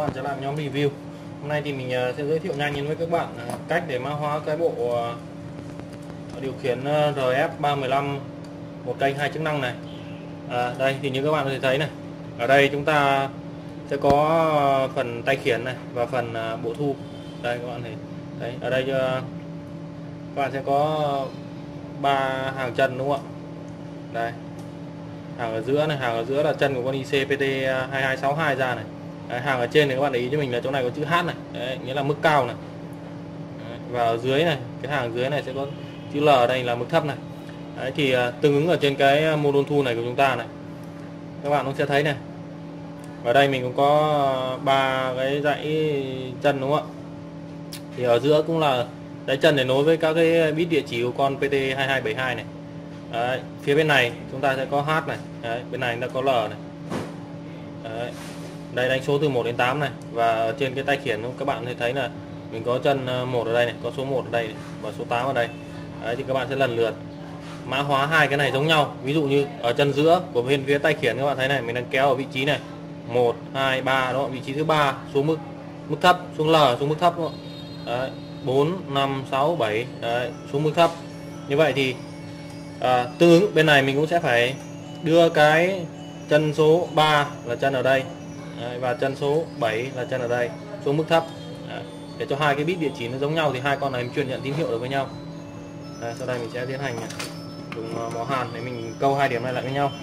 bạn trở lại nhóm review. Hôm nay thì mình sẽ giới thiệu nhanh với các bạn cách để mã hóa cái bộ điều khiển RF315 một kênh 2 chức năng này. Đây thì như các bạn có thể thấy này, ở đây chúng ta sẽ có phần tay khiển này và phần bộ thu. Đây các bạn thấy đấy, ở đây các bạn sẽ có 3 hàng chân đúng không ạ? Đây, hàng ở giữa này, hàng ở giữa là chân của con IC PT2262 ra này. Đấy, hàng ở trên này các bạn để ý cho mình là chỗ này có chữ H này, đấy, nghĩa là mức cao này. Đấy, và ở dưới này, cái hàng dưới này sẽ có chữ L, đây là mức thấp này. Đấy, thì tương ứng ở trên cái module thu này của chúng ta này, các bạn cũng sẽ thấy này, ở đây mình cũng có 3 cái dãy chân đúng không ạ? Thì ở giữa cũng là dãy chân để nối với các cái bit địa chỉ của con PT2272 này. Đấy, phía bên này chúng ta sẽ có H này, đấy, bên này chúng ta có L này. Đấy, đây đánh số từ 1 đến 8 này, và ở trên cái tay khiển các bạn sẽ thấy là mình có chân 1 ở đây này, có số 1 ở đây này, và số 8 ở đây. Đấy, thì các bạn sẽ lần lượt mã hóa hai cái này giống nhau. Ví dụ như ở chân giữa của bên phía tay khiển các bạn thấy này, mình đang kéo ở vị trí này 1, 2, 3 đó, vị trí thứ 3 xuống mức thấp, xuống L xuống mức thấp đúng không? Đấy, 4, 5, 6, 7 đấy, xuống mức thấp. Như vậy thì tương ứng bên này mình cũng sẽ phải đưa cái chân số 3 là chân ở đây, đấy, và chân số 7 là chân ở đây xuống mức thấp, đấy, để cho hai cái bit địa chỉ nó giống nhau thì hai con này mình truyền nhận tín hiệu được với nhau. Đấy, sau đây mình sẽ tiến hành dùng mỏ hàn để mình câu hai điểm này lại với nhau.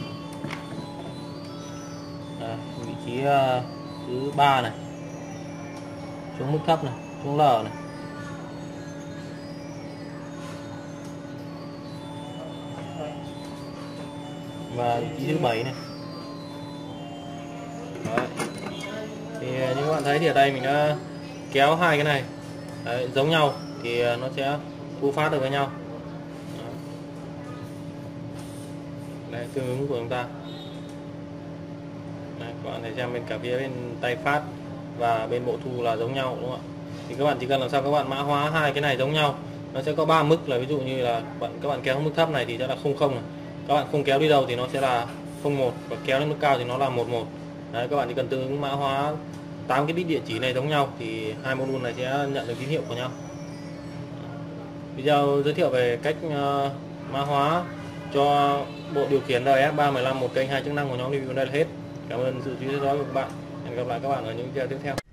Đấy, vị trí thứ 3 này xuống mức thấp này, xuống L này. Và vị trí thứ 7 này. Đấy. Thì như các bạn thấy thì ở đây mình đã kéo hai cái này đấy, giống nhau thì nó sẽ thu phát được với nhau. Đây, tương ứng của chúng ta. Đây, các bạn thấy xem bên cả phía bên tay phát và bên bộ thu là giống nhau đúng không ạ? Thì các bạn chỉ cần làm sao các bạn mã hóa hai cái này giống nhau, nó sẽ có 3 mức, là ví dụ như là các bạn kéo mức thấp này thì sẽ là 00 này. Các bạn không kéo đi đâu thì nó sẽ là 01, và kéo lên mức cao thì nó là 11. Đấy, các bạn chỉ cần tương ứng mã hóa 8 cái bit địa chỉ này giống nhau thì hai module này sẽ nhận được tín hiệu của nhau. Video giới thiệu về cách mã hóa cho bộ điều khiển RF315 một kênh 2 chức năng của nhóm review đây là hết. Cảm ơn sự chú ý theo dõi của các bạn. Hẹn gặp lại các bạn ở những video tiếp theo.